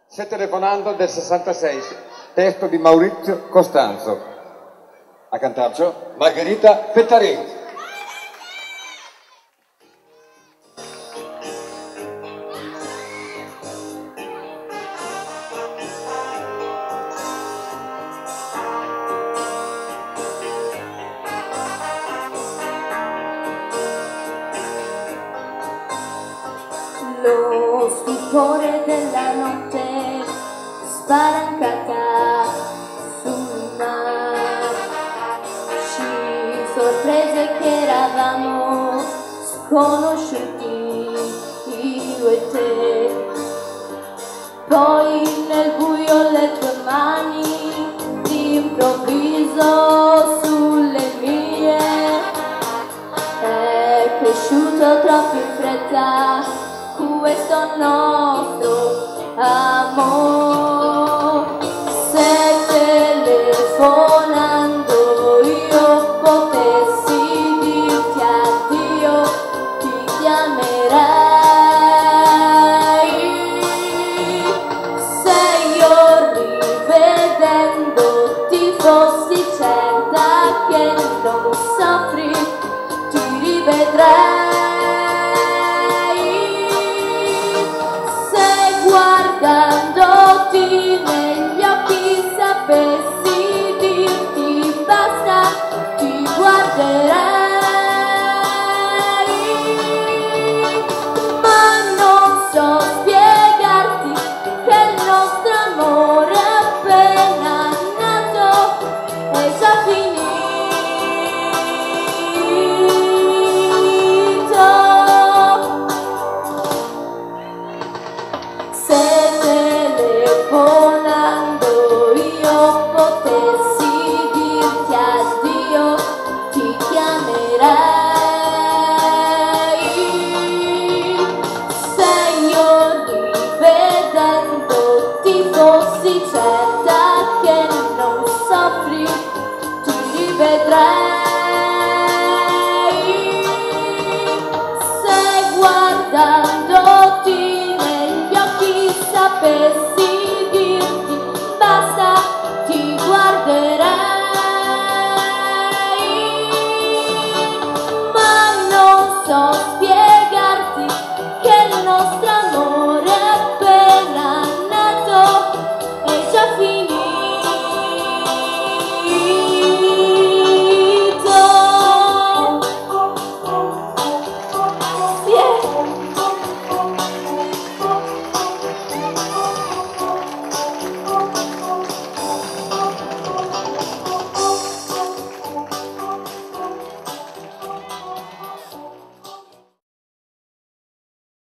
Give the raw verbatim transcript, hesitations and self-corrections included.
Stai telefonando del sessantasei, testo di Maurizio Costanzo. A cantarcio Margherita Pettarini. Lo stupore della notte spalancata sul mare ci sorprese che eravamo sconosciuti io e te. Poi nel buio le tue mani d'improvviso sulle mie, è cresciuto troppo in fretta questo nostro amore. Se telefonando io potessi dirti addio, ti chiamerei. Se io rivedendoti fossi certa che non soffri, ti rivedrei. Guardandoti negli occhi sapessi dirti basta, ti guarderei, ma non so spiegarti che il nostro amore appena nato è già finito. Telefonando io potessi dirti addio, ti chiamerei. Se io rivedendoti fossi certa